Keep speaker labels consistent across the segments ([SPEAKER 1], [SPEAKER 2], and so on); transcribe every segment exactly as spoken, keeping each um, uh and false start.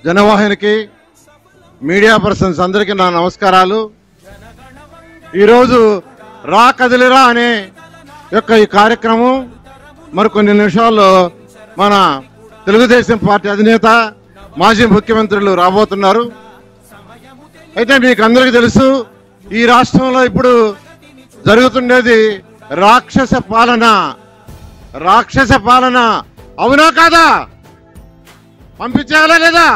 [SPEAKER 1] జనవాహినికి media persons అందరికీ నా నమస్కారాలు. ఈరోజు రా కదిలిరా అనే యొక్క ఈ కార్యక్రమం మరికొన్ని నిమిషాల్లో మన తెలుగుదేశం పార్టీ అధినేత మాజీ ముఖ్యమంత్రులు రాబోతున్నారు. అయితే మీకు అందరికీ తెలుసు, ఈ రాష్ట్రంలో ఇప్పుడు జరుగుతుండేది రాక్షస పాలన. రాక్షస పాలన అవునా కాదా? పంపించేయాలా లేదా?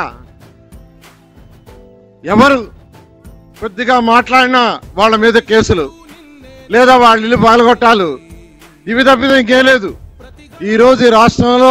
[SPEAKER 1] ఎవరు కొద్దిగా మాట్లాడినా వాళ్ళ మీద కేసులు, లేదా వాళ్ళ ఇల్లు పాల్గొట్టాలు, ఇవి తప్పితే ఇంకేం లేదు. ఈరోజు ఈ రాష్ట్రంలో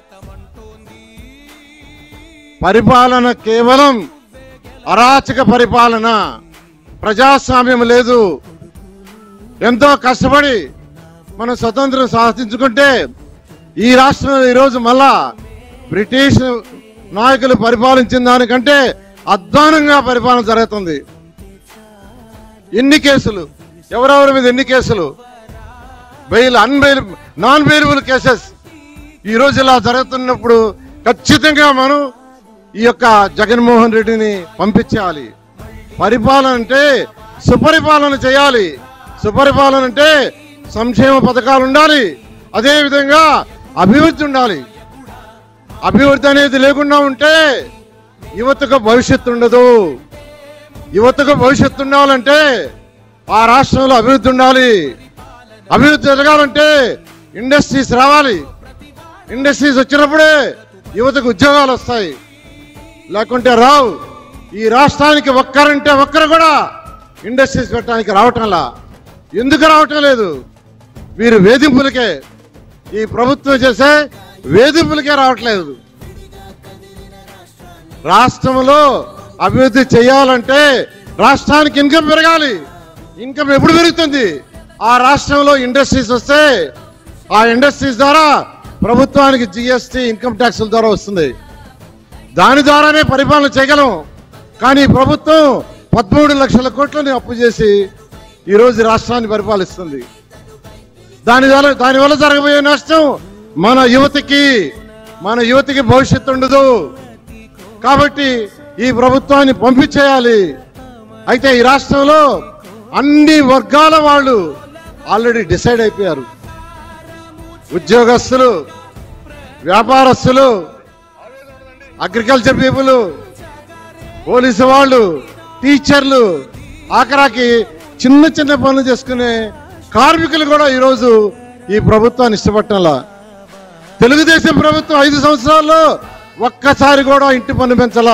[SPEAKER 1] పరిపాలన కేవలం అరాచక పరిపాలన, ప్రజాస్వామ్యం లేదు. ఎంతో కష్టపడి మనం స్వతంత్రం సాధించుకుంటే ఈ రాష్ట్రంలో ఈరోజు మళ్ళా బ్రిటిష్ నాయకులు పరిపాలించిన దానికంటే అధ్వానంగా పరిపాలన జరుగుతుంది. ఎన్ని కేసులు, ఎవరెవరి మీద ఎన్ని కేసులు, bail unbail non bailable cases. ఈరోజు ఇలా జరుగుతున్నప్పుడు ఖచ్చితంగా మనం ఈ యొక్క జగన్మోహన్ రెడ్డిని పంపించాలి. పరిపాలన అంటే సుపరిపాలన చేయాలి. సుపరిపాలన అంటే సంక్షేమ పథకాలు ఉండాలి, అదేవిధంగా అభివృద్ధి ఉండాలి. అభివృద్ధి అనేది లేకుండా ఉంటే యువతకు భవిష్యత్తు ఉండదు. యువతకు భవిష్యత్తు ఉండాలంటే ఆ రాష్ట్రంలో అభివృద్ధి ఉండాలి. అభివృద్ధి జరగాలంటే ఇండస్ట్రీస్ రావాలి. ఇండస్ట్రీస్ వచ్చినప్పుడే యువతకు ఉద్యోగాలు వస్తాయి, లేకుంటే రావు. ఈ రాష్ట్రానికి ఒక్కరంటే ఒక్కరు కూడా ఇండస్ట్రీస్ పెట్టడానికి రావటంలా. ఎందుకు రావటం లేదు? వీరు వేధింపులకే, ఈ ప్రభుత్వం చేసే వేధింపులకే రావట్లేదు. రాష్ట్రంలో అభివృద్ధి చేయాలంటే రాష్ట్రానికి ఇన్కమ్ పెరగాలి. ఇన్కమ్ ఎప్పుడు పెరుగుతుంది? ఆ రాష్ట్రంలో ఇండస్ట్రీస్ వస్తే ఆ ఇండస్ట్రీస్ ద్వారా ప్రభుత్వానికి జిఎస్టీ, ఇన్కమ్ ట్యాక్స్ల ద్వారా వస్తుంది. దాని ద్వారానే పరిపాలన చేయగలం. కానీ ప్రభుత్వం పదమూడు లక్షల కోట్లని అప్పు చేసి ఈరోజు రాష్ట్రాన్ని పరిపాలిస్తుంది. దాని ద్వారా దానివల్ల జరగబోయే నష్టం మన యువతకి మన యువతకి భవిష్యత్తు ఉండదు. కాబట్టి ఈ ప్రభుత్వాన్ని పంపించేయాలి. అయితే ఈ రాష్ట్రంలో అన్ని వర్గాల వాళ్ళు ఆల్రెడీ డిసైడ్ అయిపోయారు. ఉద్యోగస్తులు, వ్యాపారస్తులు, అగ్రికల్చర్ పీపుల్, పోలీసు వాళ్ళు, టీచర్లు, ఆఖరాకి చిన్న చిన్న పనులు చేసుకునే కార్మికులు కూడా ఈరోజు ఈ ప్రభుత్వాన్ని ఇష్టపట్టంలా. తెలుగుదేశం ప్రభుత్వం ఐదు సంవత్సరాల్లో ఒక్కసారి కూడా ఇంటి పన్ను పెంచలా.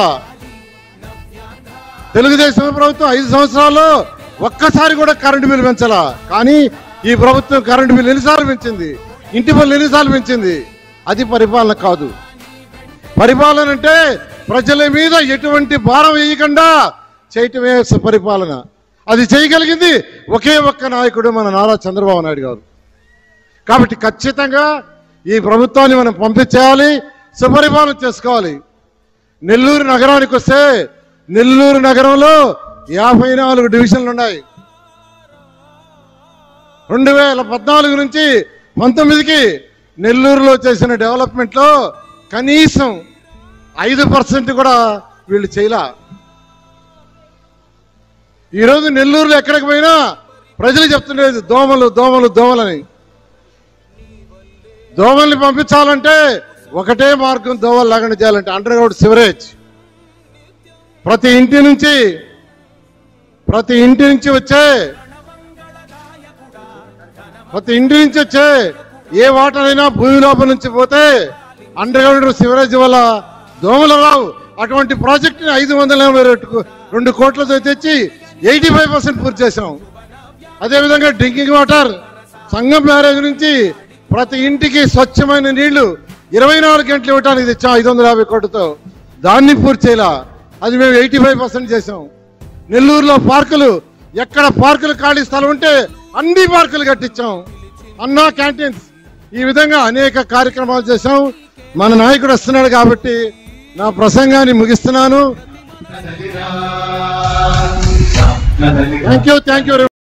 [SPEAKER 1] తెలుగుదేశం ప్రభుత్వం ఐదు సంవత్సరాల్లో ఒక్కసారి కూడా కరెంటు బిల్లు పెంచలా. కానీ ఈ ప్రభుత్వం కరెంటు బిల్లు ఎన్నిసార్లు పెంచింది, ఇంటి పన్ను ఎన్నిసార్లు పెంచింది? అది పరిపాలన కాదు. పరిపాలన అంటే ప్రజల మీద ఎటువంటి భారం వేయకుండా చేయటమే పరిపాలన. అది చేయగలిగింది ఒకే ఒక్క నాయకుడు, మన నారా చంద్రబాబు నాయుడు గారు. కాబట్టి ఖచ్చితంగా ఈ ప్రభుత్వాన్ని మనం పంపించేయాలి, సుపరిపాలన చేసుకోవాలి. నెల్లూరు నగరానికి వస్తే నెల్లూరు నగరంలో యాభై నాలుగు డివిజన్లు ఉన్నాయి. రెండు వేల పద్నాలుగు నుంచి పంతొమ్మిదికి నెల్లూరులో చేసిన డెవలప్మెంట్లో కనీసం ఐదు పర్సెంట్ కూడా వీళ్ళు చేయలా. ఈరోజు నెల్లూరులో ఎక్కడికి పోయినా ప్రజలు చెప్తుండేది దోమలు దోమలు దోమలని. దోమల్ని పంపించాలంటే ఒకటే మార్గం, దోమలు లేకుండా చేయాలంటే అండర్ గ్రౌండ్ సివరేజ్. ప్రతి ఇంటి నుంచి ప్రతి ఇంటి నుంచి వచ్చే ప్రతి ఇంటి నుంచి వచ్చే ఏ వాటర్ అయినా భూమి లోపల నుంచి పోతే అండర్ గ్రౌండ్ సివరేజ్ వల్ల దోమలు రావు. అటువంటి ప్రాజెక్టుని ఐదు వందల ఎనభై రెండు కోట్లతో తెచ్చి ఎయిటీ ఫైవ్ పర్సెంట్ పూర్తి చేసాం. అదేవిధంగా డ్రింకింగ్ వాటర్ సంగం బ్యారేజ్ నుంచి ప్రతి ఇంటికి స్వచ్ఛమైన నీళ్లు ఇరవై నాలుగు గంటలు ఇవ్వడానికి తెచ్చాం ఐదు వందల యాభై కోట్లతో. దాన్ని పూర్తి చేయాల, అది మేము ఎయిటీ ఫైవ్ పర్సెంట్ చేసాం. నెల్లూరులో పార్కులు, ఎక్కడ పార్కులు ఖాళీ స్థలం ఉంటే అన్ని పార్కులు కట్టించాం. అన్నా క్యాంటీన్స్, ఈ విధంగా అనేక కార్యక్రమాలు చేశాం. మన నాయకుడు వస్తున్నాడు కాబట్టి నా ప్రసంగాన్ని ముగిస్తున్నాను. Thank you thank you